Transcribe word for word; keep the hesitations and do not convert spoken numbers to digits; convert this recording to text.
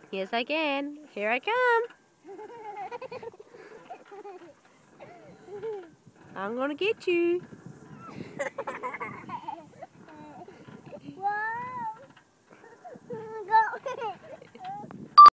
Yes, I can. Here I come. I'm gonna get you.